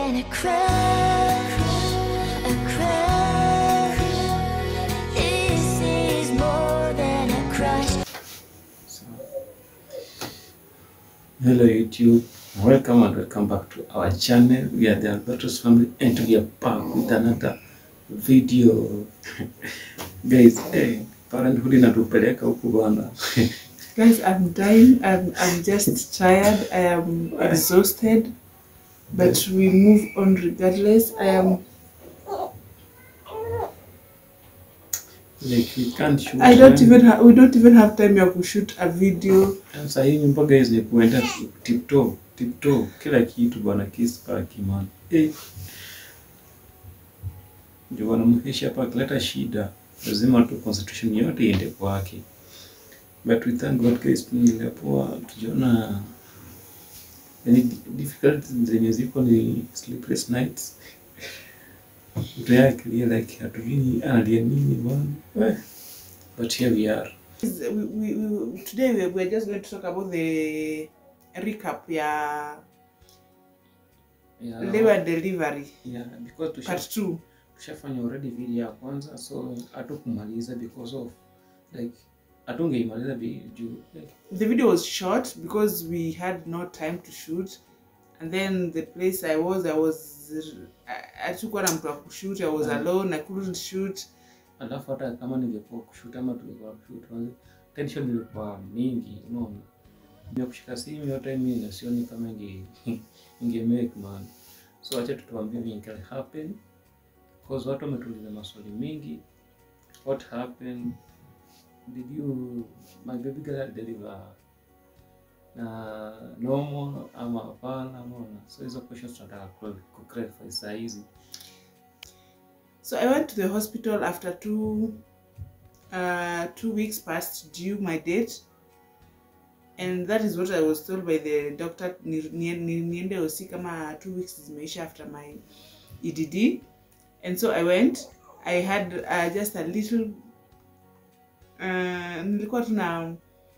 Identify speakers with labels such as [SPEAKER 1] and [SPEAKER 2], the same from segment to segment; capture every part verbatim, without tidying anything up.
[SPEAKER 1] than a crush, a crush. This is more than a crush.
[SPEAKER 2] So, hello YouTube, welcome and welcome back to our channel. We are the Alberto's family and we are back with another video. Guys, hey, parenthood inatupeleka huku bwana.
[SPEAKER 3] Guys, I'm dying. I'm, I'm just tired. I am exhausted. But we move on regardless. I am.
[SPEAKER 2] Like we can't shoot.
[SPEAKER 3] I don't even have. We don't even have time to shoot a video.
[SPEAKER 2] Sasa hii nyumba guys ni kuenda tiptoe, tiptoe kila kitu bwana, kiss paki man. Eh. Ndio wanamhesha hapa kuleta shida. Lazima tu concentration yote iende kwake. But we thank God guys, tulipoa tujiona any difficulties zenye ziko ni sleepless nights. Really like hatujui analia nini bwana. But here we are.
[SPEAKER 3] We, we, we, today we, we're just going to talk about the recap yeah,
[SPEAKER 2] yeah.
[SPEAKER 3] labor delivery.
[SPEAKER 2] Yeah, because to
[SPEAKER 3] part two.
[SPEAKER 2] Tushafanya already video ya kwanza, so hatukumaliza because of like hatungeimaliza juu like
[SPEAKER 3] the video was short because we had no time to shoot, and then the place I was I was I, I took one mtu wa kushoot. I was alone, I couldn't shoot.
[SPEAKER 2] Alafu hata kama ningekuwa kushoot ama tulikuwa kushoot, tension ilikuwa mingi, unaona. Ndio kushika simu yote mimi na sioni kama inge inge make man. So acha tutuambie nini can happen because watu wametuliza maswali mengi. What happened? Did you my baby girl deliver na normal ama hapana ama? So hizo questions tunataka ku clarify saa hizi.
[SPEAKER 3] So I went to the hospital after two uh two weeks past due my date, and that is what I was told by the doctor. Niende hosi kama two weeks zimeisha after my E D D. And so I went. I had uh, just a little uh nilikuwa tuna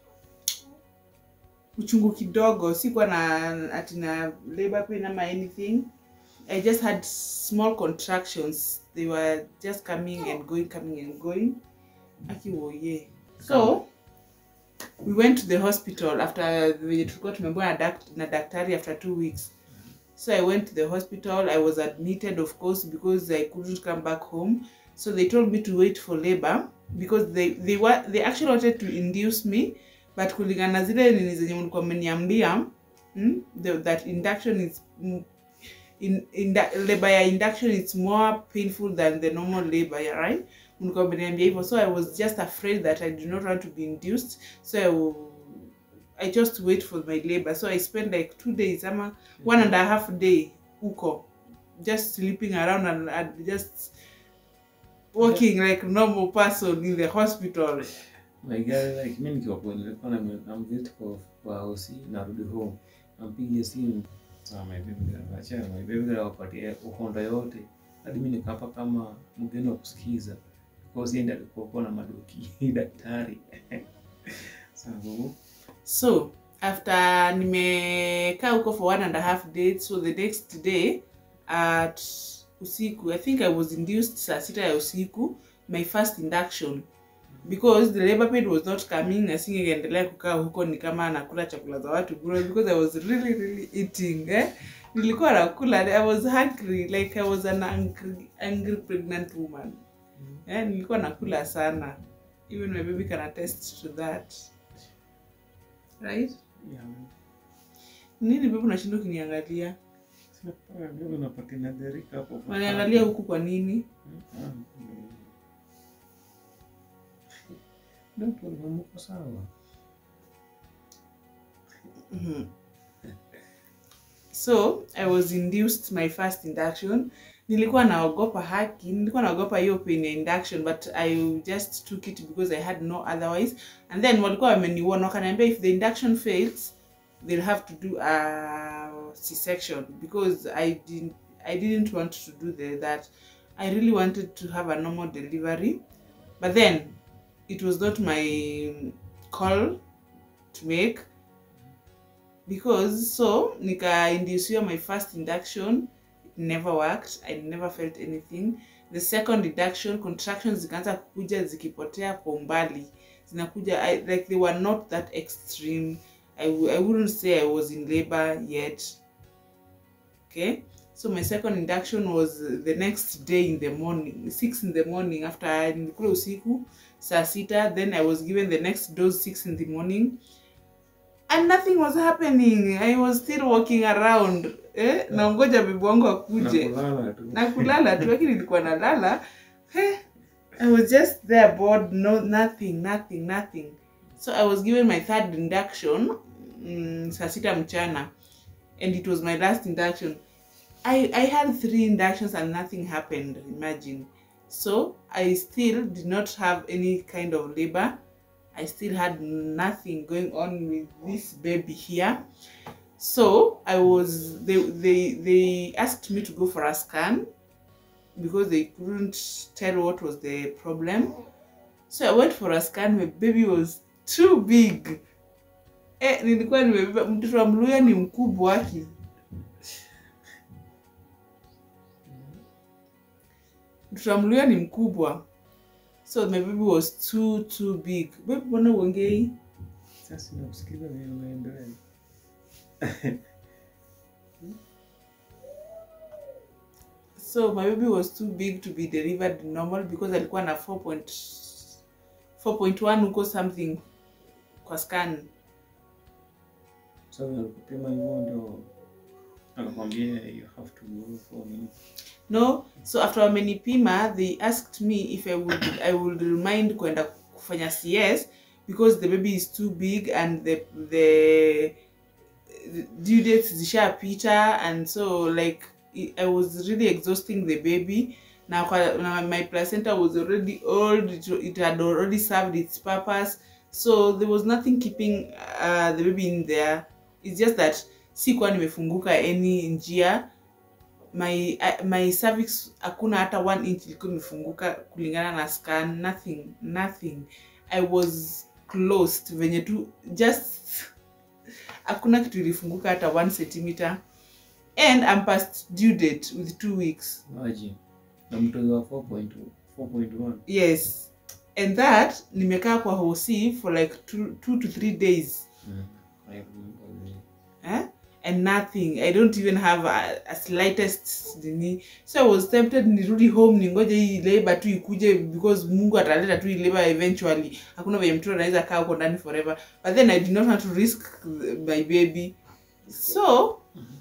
[SPEAKER 3] uchungu kidogo, sikuwa na atina labor pain ama anything. I just had small contractions. They were just coming and going, coming and going. Akiwo ye. So we went to the hospital after we got na daktari after two weeks. So I went to the hospital. I was admitted, of course, because I couldn't come back home. So they told me to wait for labor because they they were they actually wanted to induce me, but kulingana zile nini zenye mlikuwa mmeniambia, hmm, that induction is in in that labor induction is more painful than the normal labor, right? So I was just afraid that I do not want to be induced. So I, will, I just wait for my labor. So I spent like two days, ama one and a half day, uko, just sleeping around and, and just walking like a normal person in the hospital.
[SPEAKER 2] My girl, like me nikiwa kwa nilikuwa na I'm visit kwa kwa hosi narudi home. Nampigia simu. So my baby girl, acha my baby girl wapatie uhondo yote. Hadi mimi nikapa kama mgeni wa kusikiza. Because yeye alikuwa kwa na madoki daktari. So
[SPEAKER 3] so after nimekaa huko for one and a half days, so the next day at usiku, I think I was induced saa sita ya usiku, my first induction, because the labor pain was not coming. Na singeendelea kukaa huko ni kama nakula chakula za watu bure, because I was really really eating eh nilikuwa nakula. I was hungry, like I was an angry, angry pregnant woman. Mm. Eh nilikuwa nakula sana. Even my baby can attest to that. Right?
[SPEAKER 2] yeah.
[SPEAKER 3] Nini baby unashinda kuniangalia?
[SPEAKER 2] Sina ndio napata na derika hapo.
[SPEAKER 3] Unaniangalia huku kwa nini?
[SPEAKER 2] Ndio tunamuko sawa.
[SPEAKER 3] Mhm. So I was induced my first induction. Nilikuwa naogopa haki, nilikuwa naogopa hiyo pain induction, but I just took it because I had no otherwise. And then walikuwa wameniona wakaniambia if the induction fails, they'll have to do a C-section, because I didn't I didn't want to do the, that. I really wanted to have a normal delivery, but then it was not my call to make, because so nika induce my first induction. never worked. I never felt anything. The second induction, contractions zikaanza kukuja zikipotea kwa umbali. Zinakuja, I, like they were not that extreme. I, I wouldn't say I was in labor yet. Okay, so my second induction was the next day in the morning, six in the morning after nilikula usiku saa sita. Then I was given the next dose six in the morning, and nothing was happening. I was still walking around eh, na ngoja bibi wangu akuje na kulala tu, lakini nilikuwa nalala eh. I was just there bored, no nothing, nothing, nothing. So I was given my third induction mm, saa sita mchana, and it was my last induction. I, I had three inductions and nothing happened, imagine. So I still did not have any kind of labor. I still had nothing going on with this baby here. So I was, they, they, they asked me to go for a scan because they couldn't tell what was the problem. So I went for a scan. My baby was too big. Eh, nilikuwa nimebeba mtoto wa Mluya ni mkubwa wake. Mtoto wa Mluya ni mkubwa. So my baby was too too big. Baby mbona uongei?
[SPEAKER 2] Sasa nakusikiza mimi unaendelea.
[SPEAKER 3] So my baby was too big to be delivered normal because alikuwa na four point one huko something kwa scan.
[SPEAKER 2] So ulikupima hivyo ndio akakwambia you have to go for me?
[SPEAKER 3] No, so after wamenipima they asked me if I would I would remind kwenda kufanya C S because the baby is too big and the the, the due dates zishapita, and so like I was really exhausting the baby. Now my placenta was already old, it, it had already served its purpose, so there was nothing keeping uh, the baby in there. It's just that sikuwa nimefunguka any njia. My uh, my cervix hakuna hata one inch ilikuwa imefunguka kulingana na scan. Nothing, nothing. I was closed venye tu, just hakuna kitu ilifunguka hata one centimeter, and I'm past due date with two weeks.
[SPEAKER 2] Imagine na mtoto wa four point one.
[SPEAKER 3] Yes, and that nimekaa kwa hosi for like two, two to three days.
[SPEAKER 2] Mm. I remember.
[SPEAKER 3] Eh? And nothing. I don't even have a, a slightest dini. So I was tempted nirudi home ningoje hii labor tu ikuje because Mungu ataleta tu hii labor eventually. Hakuna vile mtoto anaweza kaa huko ndani forever. But then I did not want to risk my baby. So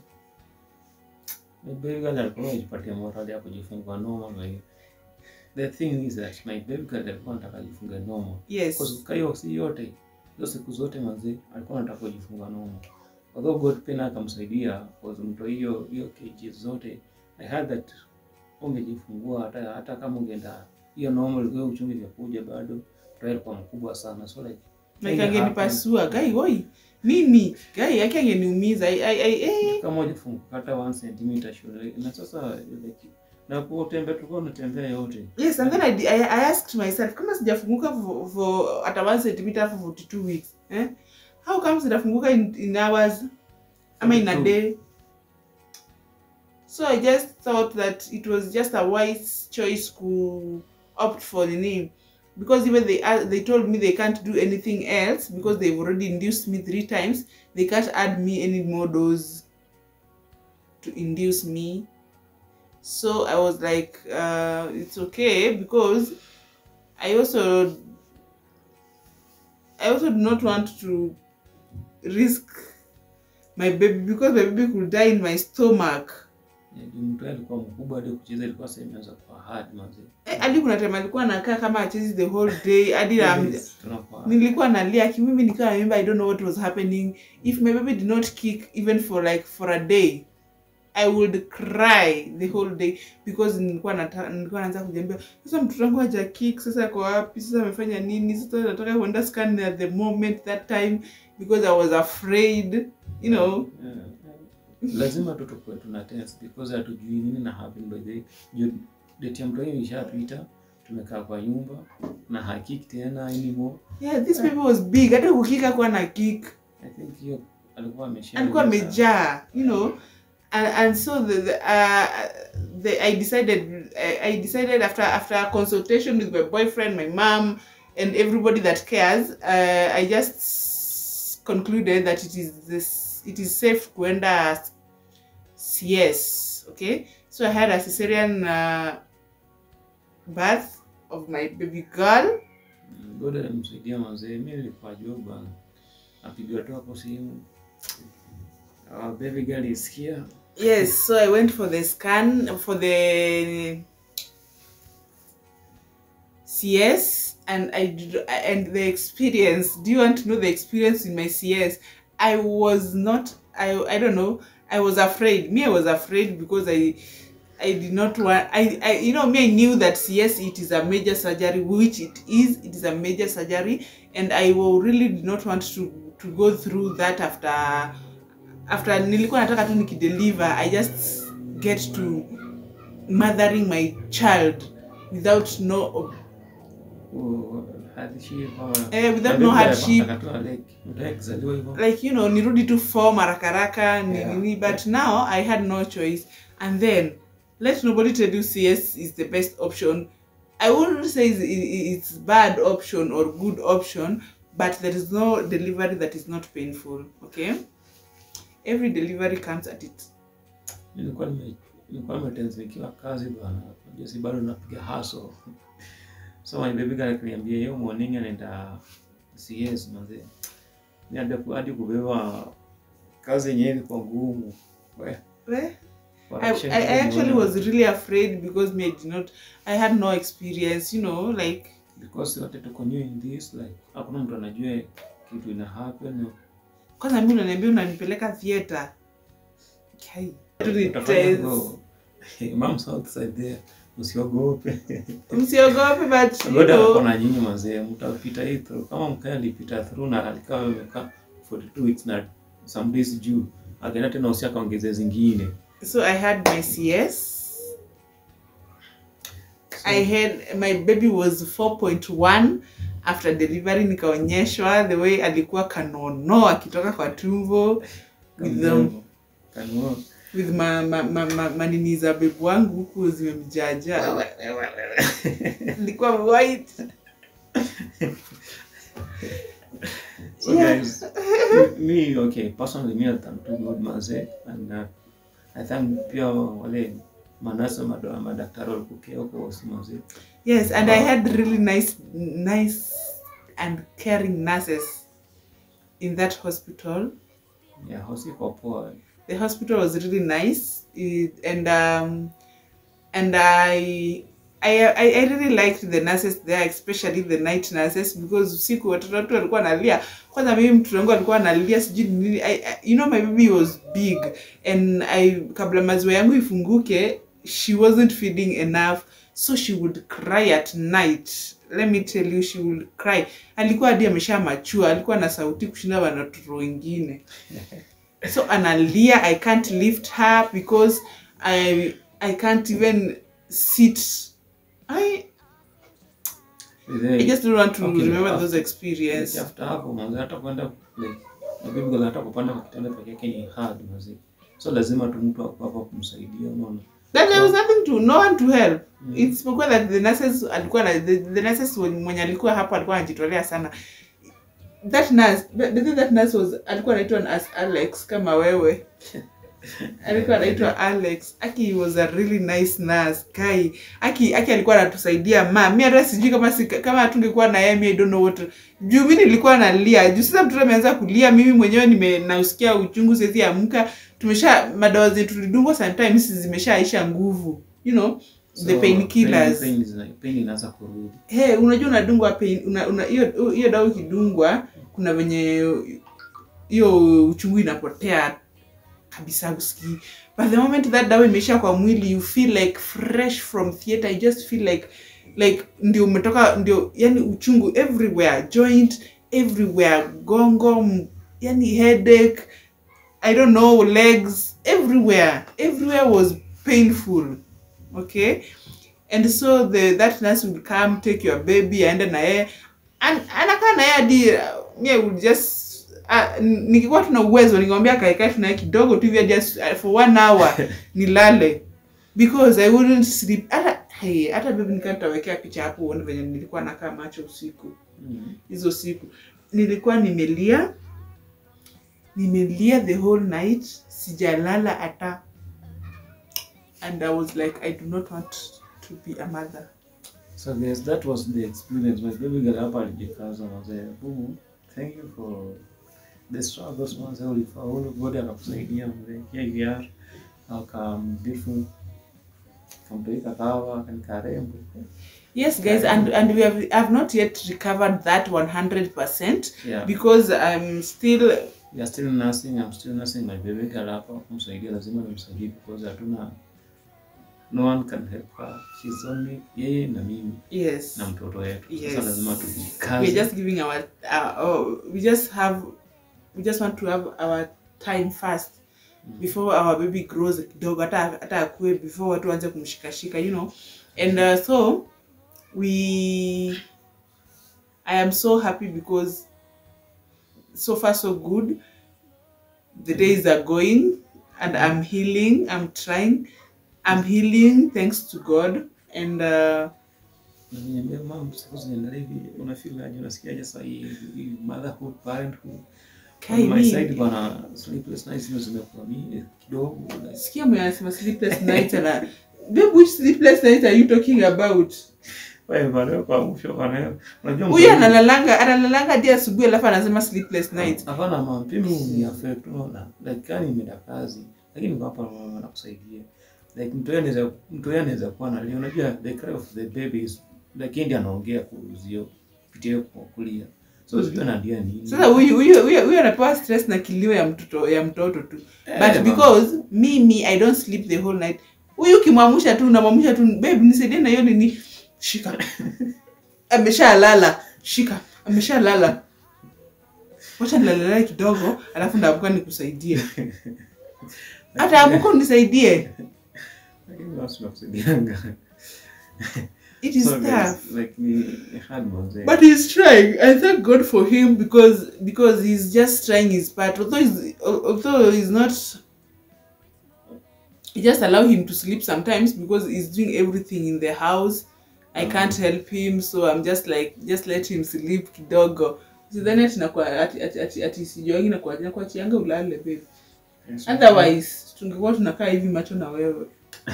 [SPEAKER 2] my baby girl alikuwa anajipatia morali ya kujifungua normal. Like, the thing is that my baby girl alikuwa anataka kujifunga normal.
[SPEAKER 3] yes.
[SPEAKER 2] Because kayo si yote, hizo siku zote manzi alikuwa anataka kujifunga normal. Although God pena akamsaidia kwa mto hiyo hiyo kgs zote, I had that ungejifungua hata hata kama ungeenda hiyo normal kwa uchungu vya kuja bado trial kwa mkubwa sana. So like
[SPEAKER 3] like angenipasua gai woi mimi gai yake angeniumiza ai ai eh
[SPEAKER 2] kama ujifunguka hata one centimeter shule. Na sasa like na kutembea tulikuwa tunatembea yote.
[SPEAKER 3] Yes, and then I, I, I asked myself kama sijafunguka for, for at one centimeter for forty-two weeks, eh? How come sijafunguka in, in hours? I mean in a day. So I just thought that it was just a wise choice to opt for the name, because even they uh, they told me they can't do anything else because they've already induced me three times. They can't add me any more dose to induce me. So I was like, uh, it's okay, because I also I also do not want to risk my baby, because my baby could die in my stomach.
[SPEAKER 2] Mtu alikuwa mkubwa hadi kucheza ilikuwa sasa imeanza kwa hard manzi.
[SPEAKER 3] Eh, hadi kuna time alikuwa anakaa kama achezi the whole day. Hadi nilikuwa nalia ki mimi nikawa remember I don't know what was happening. If my baby did not kick even for like for a day, I would cry the whole day, because nilikuwa nataka nilikuwa naanza kujiambia sasa mtoto wangu haja kick, sasa kwa wapi, sasa amefanya nini, sasa nataka kuenda scan at the moment that time, because I was afraid, you know.
[SPEAKER 2] Yeah. Lazima tu tukue tuna test because hatujui nini na happen by the way. Letitia mtoto yeye ishapita, tumekaa kwa nyumba na hakiki tena anymore.
[SPEAKER 3] Yeah, this baby was big, hata kukika kwa na kick.
[SPEAKER 2] I think hiyo alikuwa amesha
[SPEAKER 3] alikuwa amejaa, you know. and, and so the, the, uh, the I decided I, I decided after after a consultation with my boyfriend, my mom, and everybody that cares, uh, I just concluded that it is this it is safe to enter C S. Okay, so I had a cesarean uh, birth of my baby girl.
[SPEAKER 2] God alimsaidia mzee. Mimi nilikuwa job bana. Apigwa tu hapo simu. Our baby girl is here.
[SPEAKER 3] Yes, so I went for the scan for the C S, and I did, and the experience. Do you want to know the experience in my C S? I was not. I I don't know. I was afraid. Me, I was afraid because I I did not want. I I you know me. I knew that C S it is a major surgery, which it is. It is a major surgery, and I will really did not want to to go through that after. After nilikuwa nataka tu nikideliver, I just get to mothering my child without no
[SPEAKER 2] Oh, hardship.
[SPEAKER 3] eh, without no hardship.
[SPEAKER 2] Like,
[SPEAKER 3] Like, you know, nirudi tu form harakaraka
[SPEAKER 2] Yeah.
[SPEAKER 3] nini, but now I had no choice. And then let nobody tell you C S is the best option. I wouldn't say it's, it's bad option or good option, but there is no delivery that is not painful. Okay, every delivery comes at it.
[SPEAKER 2] nilikuwa nime nilikuwa nimetenzi nikiwa kazi bwana. Unajua si bado napiga hustle. So my baby girl akaniambia hiyo morning anaenda C S mzee. Ni hadi hadi kubeba kazi yenyewe ilikuwa ngumu. We.
[SPEAKER 3] Eh? I, I, I actually was really afraid because me I did not I had no experience, you know, like
[SPEAKER 2] because wote tuko new in this, like hakuna mtu anajua kitu ina happen.
[SPEAKER 3] kwanza mimi unaniambia unanipeleka theater. Okay.
[SPEAKER 2] Mom's outside there. Usiogope.
[SPEAKER 3] Msiogope, but you
[SPEAKER 2] Ngoja
[SPEAKER 3] know,
[SPEAKER 2] kuna nyinyi mzee mtapita hii through. Kama mkaya alipita through na alikaa amekaa forty-two weeks na some days juu. Akaenda tena usia kaongezea zingine.
[SPEAKER 3] so I had my C S. So, I had my baby was four point one after delivery, nikaonyeshwa the way alikuwa kanono akitoka kwa tumbo with them
[SPEAKER 2] kanono
[SPEAKER 3] with ma ma ma, ma manini za baby wangu huku zimemjaja. Alikuwa white.
[SPEAKER 2] So yeah. Guys, me okay, personally me I thank to God maze, and uh, I thank pia wale manasa madoa madaktari walipokea huko maze.
[SPEAKER 3] Yes, and wow. I had really nice nice and caring nurses in that hospital.
[SPEAKER 2] Yeah, hospital poor.
[SPEAKER 3] The hospital was really nice, it, and um and I I, I I really liked the nurses there, especially the night nurses, because usiku watoto watu walikuwa analia. Kwanza mimi mtoto wangu alikuwa analia sijui nini. You know, my baby was big, and I kabla maziwa yangu ifunguke, she wasn't feeding enough, so she would cry at night. Let me tell you, she would cry. Alikuwa hadi amesha mature, alikuwa na sauti kushinda watoto wengine. So analia, I can't lift her because I I can't even sit. I I just don't want to okay, remember after, those experiences.
[SPEAKER 2] After hapo mwanzo hata kwenda like baby girl hata kupanda kwa kitanda peke yake ni hard mzee. So lazima tu mtu hapo kumsaidia unaona.
[SPEAKER 3] That there was nothing to no one to help. Mm. It's because that the nurses alikuwa na the, the nurses mwenye alikuwa hapo alikuwa anajitolea sana. That nurse, the, the that nurse was alikuwa anaitwa as Alex kama wewe. Alikuwa anaitwa Alex. Aki was a really nice nurse. Kai, Aki Aki alikuwa anatusaidia ma. Mimi hata sijui kama si, kama hatungekuwa na yeye, I don't know what. Juu mimi nilikuwa nalia. Juu sasa mtoto ameanza kulia, mimi mwenyewe nimenausikia uchungu sisi amka. Tumesha madawa zetu tulidungwa sometimes zimeshaisha nguvu. You know, so, the painkillers.
[SPEAKER 2] Pain is like pain inaanza kurudi.
[SPEAKER 3] Hey, unajua unadungwa pain una una hiyo hiyo dawa kidungwa kuna venye hiyo uchungu inapotea kabisa usikii. But the moment that dawa imesha kwa mwili, you feel like fresh from theater. You just feel like like ndio umetoka, ndio yani uchungu everywhere, joint everywhere, gongo, yani headache, I don't know, legs, everywhere. Everywhere was painful. Okay? And so the that nurse would come, take your baby, and then I and and I can't I me would just uh, nikikuwa tuna uwezo ningemwambia kaikae tunaye kidogo tu hivi just uh, for one hour nilale because I wouldn't sleep. Hata hey, hata baby nikatawekea picha hapo uone venye nilikuwa nakaa macho usiku. Hizo mm. siku nilikuwa nimelia nimelia the whole night, sijalala hata, and I was like I do not want to be a mother.
[SPEAKER 2] So yes, that was the experience. My baby got up at the house and I was like, oh, thank you for the struggles once I will follow God and kusaidia mzee. Here you are. Welcome, beautiful. From Toika Kawa and Karembo.
[SPEAKER 3] Yes, guys, and and we have have not yet recovered that one hundred percent
[SPEAKER 2] yeah. because
[SPEAKER 3] I'm still
[SPEAKER 2] we are still nursing. I'm still nursing my baby girl hapa kumsaidia, lazima nimsaidie because hatuna no one can help her. She's only yeye na mimi.
[SPEAKER 3] Yes.
[SPEAKER 2] Na mtoto wetu.
[SPEAKER 3] Yes.
[SPEAKER 2] Sasa lazima tujikaze.
[SPEAKER 3] We're just giving our uh, oh, we just have we just want to have our time first mm. before our baby grows kidogo hata hata akue before watu waanze kumshikashika, you know. And uh, so we I am so happy because so far so good. The days are going and I'm healing. I'm trying. I'm healing thanks to God. And uh
[SPEAKER 2] mom, suppose una feel like unasikia just like motherhood, parenthood. On my side bana, sleepless nights zimekuwa mingi kidogo.
[SPEAKER 3] Sikia mwanasema sleepless nights na babe, which sleepless nights are you talking about?
[SPEAKER 2] Wewe bado kwa mwisho bana. Unajua
[SPEAKER 3] huyu analalanga analalanga hadi asubuhi alafu anasema sleepless nights.
[SPEAKER 2] Hapana mama, mimi ni affect unaona. Like kani nimeenda kazi, lakini hapa mama anakusaidia. Like mtu yeye anaweza mtu yeye anaweza kuwa na leo, unajua the cry of the baby is like ndiye anaongea kuuzio pitia kwa kulia. So sio anadia nini.
[SPEAKER 3] Sasa huyu huyu huyu anapewa stress na kilio ya mtoto ya mtoto tu.
[SPEAKER 2] Eh,
[SPEAKER 3] but because me me I don't sleep the whole night. Huyu kimwamsha tu unamwamsha tu, babe nisaidie na hiyo nini. Shika. Ameshalala. Shika. Ameshalala. Wacha nilalala kidogo alafu ndaamka nikusaidie. Hata amko nisaidie.
[SPEAKER 2] Lakini watu wanakusaidianga.
[SPEAKER 3] It is
[SPEAKER 2] so
[SPEAKER 3] tough.
[SPEAKER 2] Like me hard ones.
[SPEAKER 3] But he's trying. I thank God for him because because he's just trying his part. Although he's although he's not, he just allow him to sleep sometimes because he's doing everything in the house. I can't help him, so I'm just like just let him sleep kidogo. So then ati nakuwa ati ati ati, ati sijoingi na kwa kwa chianga ulale babe. Yes, otherwise tungekuwa tunakaa hivi macho na wewe.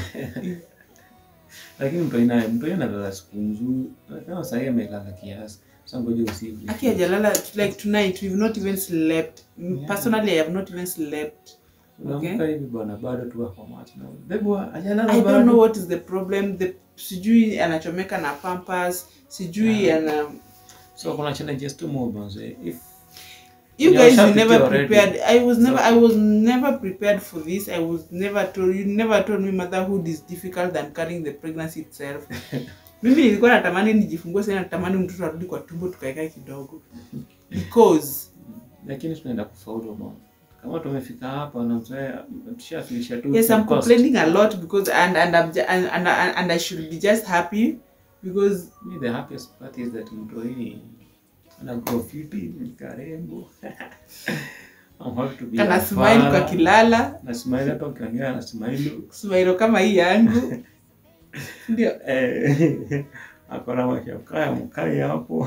[SPEAKER 2] Lakini mtu ina mtu ina lala siku nzuri. Kama sasa amelala kiasi. Sasa ngoje usiku.
[SPEAKER 3] Aki hajalala like tonight we've not even slept. Yeah. Personally I have not even slept.
[SPEAKER 2] Okay. Hivi bwana bado tu hapo macho na. Babe hajalala bado.
[SPEAKER 3] I don't know what is the problem. The sijui anachomeka na pampers, sijui yeah. ana
[SPEAKER 2] so kuna challenges too more bonze. If
[SPEAKER 3] you guys were never prepared. I was never I was never prepared for this. I was never told you never told me motherhood is difficult than carrying the pregnancy itself. Mimi nilikuwa natamani nijifungue sana, natamani mtoto arudi kwa tumbo tukaekae kidogo. Because
[SPEAKER 2] lakini tunaenda kufaulu mama. Kama tumefika hapa na mzee tushafilisha tu.
[SPEAKER 3] Yes, I'm complaining a lot because and and I'm and, and, and I should be just happy because
[SPEAKER 2] me the happiest part is that mtu hii ana grow fit in Karembo. I'm happy to be.
[SPEAKER 3] Kana smile kwa kilala.
[SPEAKER 2] Na smile hata ukiangalia na smile.
[SPEAKER 3] Smile kama hii yangu. Ndio.
[SPEAKER 2] Eh. Akona mashaka mkai hapo.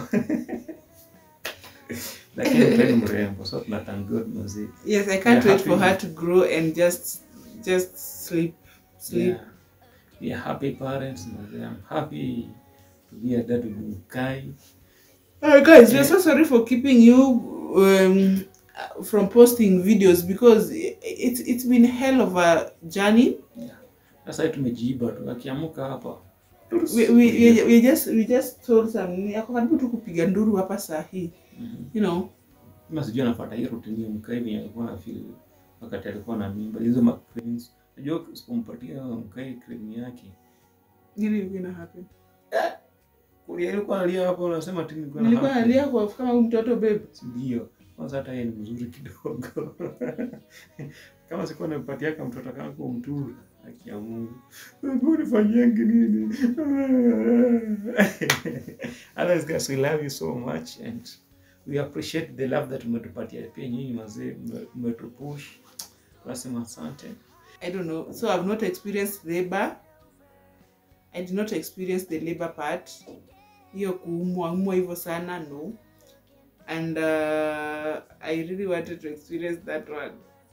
[SPEAKER 2] Lakini pendo mrembo, so tunathank God mzee.
[SPEAKER 3] Yes, I can't wait for her to grow and just just sleep sleep.
[SPEAKER 2] Yeah. We are happy parents. I'm happy to be a dad to Kai.
[SPEAKER 3] Uh, guys, we're so sorry for keeping you um, from posting videos because it's it's been hell of a journey.
[SPEAKER 2] Yeah. Sasa tumejiba tu akiamuka hapa.
[SPEAKER 3] We we we just we just told some akakaribu tu kupiga nduru hapa saa hii. Mm-hmm. You know.
[SPEAKER 2] Kama sijui anafuata hiyo routine mkai ni alikuwa na feel wakati alikuwa na mimba hizo ma creams. Unajua usipompatia mkai cream yake.
[SPEAKER 3] Nini gonna happen?
[SPEAKER 2] Kulia ilikuwa analia hapo unasema tini kwa
[SPEAKER 3] nilikuwa analia kwa kama mtoto babe.
[SPEAKER 2] Ndio. Kwanza hata yeye ni mzuri kidogo. Kama sikuwa nampatia kama mtoto kangu mtu akia Mungu. Mungu nifanyienge nini? Others guys we love you so much and we appreciate the love that umetupatia pia nyinyi mazee, umetupush. Tunasema asante.
[SPEAKER 3] I don't know. So I've not experienced labor. I did not experience the labor part. Hiyo kuumwa umwa hivyo sana, no. And uh, I really wanted to experience that one.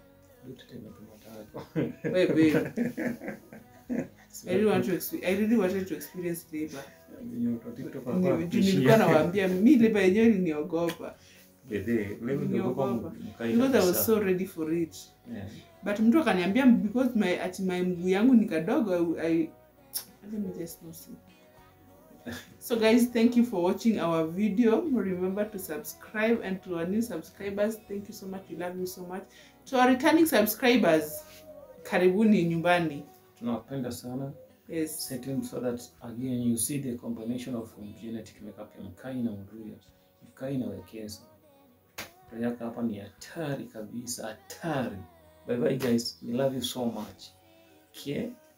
[SPEAKER 3] Wait, wait. I really want to experience. I really wanted to experience labor. Nilikuwa nawaambia mimi labor yenyewe niliogopa. Because I was so ready for it.
[SPEAKER 2] Yeah.
[SPEAKER 3] But mtu akaniambia because my at my mguu yangu ni kadogo, I let me just not see. So guys, thank you for watching our video. Remember to subscribe, and to our new subscribers, thank you so much. We love you so much. To our returning subscribers, karibuni nyumbani.
[SPEAKER 2] Tunawapenda sana.
[SPEAKER 3] Yes.
[SPEAKER 2] Setting so that again you see the combination of genetic makeup ya Mkai na Mruya. Mkai na Wekesa. Tayaka hapa ni hatari kabisa, hatari. Bye bye guys. We love you so much. Okay?